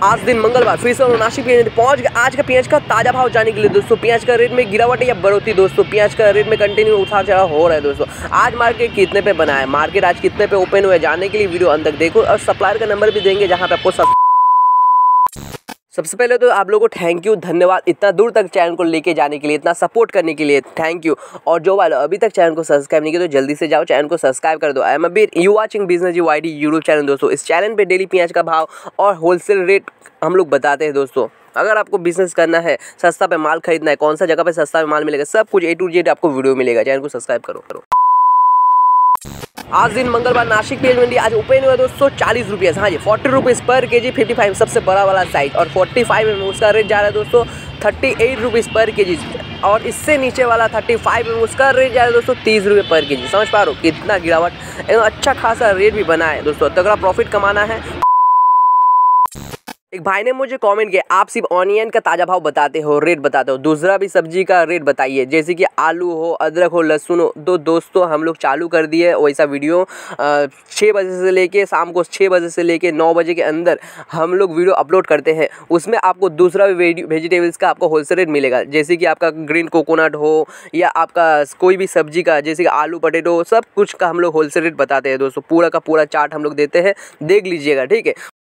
आज दिन मंगलवार फिर से नासिक पेंच पहुंच गए। आज का पेंच का ताजा भाव जाने के लिए दोस्तों पेंच का रेट में गिरावट या बढ़ोतरी दोस्तों पेंच का रेट में कंटिन्यू उतार चढ़ाव हो रहा है दोस्तों। आज मार्केट कितने पे बना है, मार्केट आज कितने पे ओपन हुआ है, जानने के लिए वीडियो अंत तक देखो और सप्लायर का नंबर भी देंगे जहां पे आपको सबसे पहले तो आप लोगों को थैंक यू, धन्यवाद इतना दूर तक चैनल को लेके जाने के लिए, इतना सपोर्ट करने के लिए थैंक यू। और जो वाले अभी तक चैनल को सब्सक्राइब नहीं किया तो जल्दी से जाओ चैनल को सब्सक्राइब कर दो। I am Abir, you watching business YD YouTube channel दोस्तों। इस चैनल पे डेली पेंच का भाव और होलसेल रेट हम लोग बताते हैं दोस्तों। अगर आपको बिजनेस करना है, सस्ता पे माल खरीदना है, कौन सा जगह पे सस्ता पे माल मिलेगा, सब कुछ A to Z आपको वीडियो मिलेगा। चैनल को सब्सक्राइब करो। आज दिन मंगलवार नासिक पेंच मंडी आज ओपन हुआ दोस्तों 40 रुपये। हाँ जी 40 रुपीज़ पर केजी 55 सबसे बड़ा वाला साइज और 45 में उसका रेट जा रहा है दोस्तों 38 रुपीज़ पर केजी। और इससे नीचे वाला 35 में उसका रेट जा रहा है दोस्तों 30 रुपये पर केजी। समझ पा रहे हो कितना गिरावट, एकदम अच्छा खासा रेट भी बना है दोस्तों। तगड़ा प्रॉफिट कमाना है। एक भाई ने मुझे कमेंट किया आप सिर्फ ऑनियन का ताज़ा भाव बताते हो, रेट बताते हो, दूसरा भी सब्जी का रेट बताइए, जैसे कि आलू हो, अदरक हो, लहसुन हो। दोस्तों हम लोग चालू कर दिए वैसा वीडियो 6 बजे से लेके शाम को 6 बजे से लेके 9 बजे के अंदर हम लोग वीडियो अपलोड करते हैं। उसमें आपको दूसरा भी वेजिटेबल्स का आपको होलसेल रेट मिलेगा, जैसे कि आपका ग्रीन कोकोनट हो या आपका कोई भी सब्जी का, जैसे कि आलू पटेटो, सब कुछ का हम लोग होलसेल रेट बताते हैं दोस्तों। पूरा का पूरा चार्ट हम लोग देते हैं, देख लीजिएगा ठीक है।